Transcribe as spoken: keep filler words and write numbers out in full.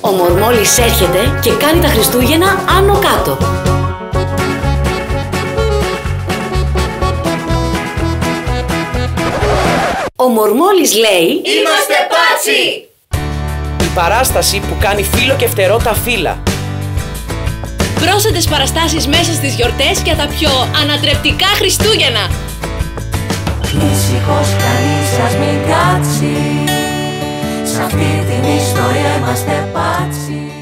Ο Μορμόλης έρχεται και κάνει τα Χριστούγεννα άνω κάτω. Ο Μορμόλης λέει «Είμαστε πάτσι!» Η παράσταση που κάνει φίλο και φτερό τα φύλλα. Πρόσθετες παραστάσεις μέσα στις γιορτές για τα πιο ανατρεπτικά Χριστούγεννα. Ήσυχος κανείς σας μην κάτσει, σ' αυτή την ιστορία είμαστε πάτσι.